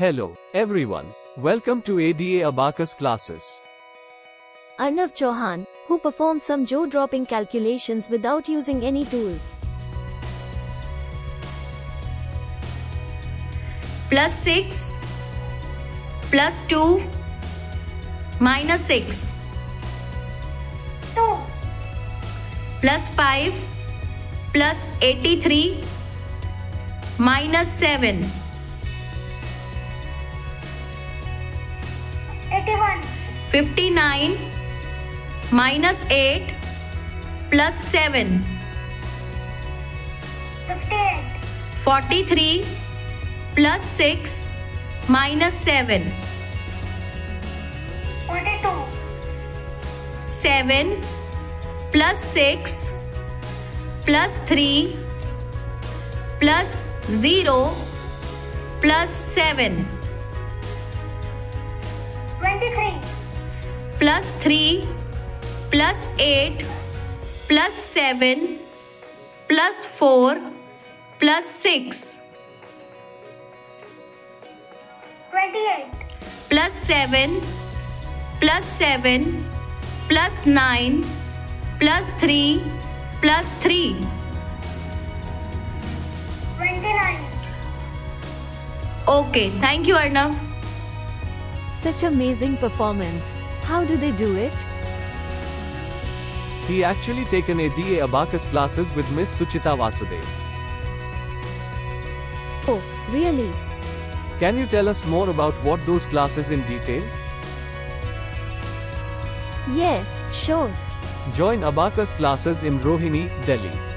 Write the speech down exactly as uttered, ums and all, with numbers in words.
Hello, everyone. Welcome to A D A Abacus classes. Arnav Chauhan, who performed some jaw-dropping calculations without using any tools. Plus six, plus two, minus six. two. Plus five, plus eighty-three, minus seven. eighty-one. fifty-nine, minus eight, plus seven. fifty-eight. forty-three, plus six, minus seven. forty-two. seven, plus six, plus three, plus zero, plus seven. twenty-three. Plus three, plus eight, plus seven, plus four, plus six. twenty-eight. Plus seven, plus seven, plus nine, plus three, plus three. twenty-nine. Okay, thank you, Arnav. Such amazing performance. How do they do it? He actually taken A D A Abacus classes with Miss Suchita Vasudev. Oh, really? Can you tell us more about what those classes in detail? Yeah, sure. Join Abacus classes in Rohini, Delhi.